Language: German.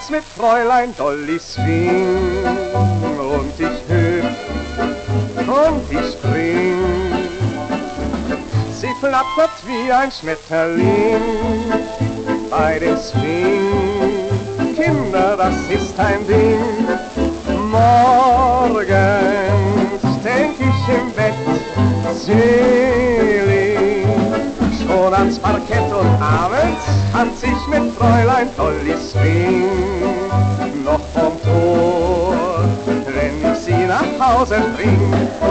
tanz mit Fräulein Dolly Swing und ich hüpf und ich spring. Sie flattert wie ein Schmetterling bei dem Swing. Kinder, das ist ein Ding. Morgens denk ich im Bett selig schon ans Parkett und abends tanz ich mit Fräulein Dolly Swing. Noch vom Tor, wenn ich sie nach Hause bring.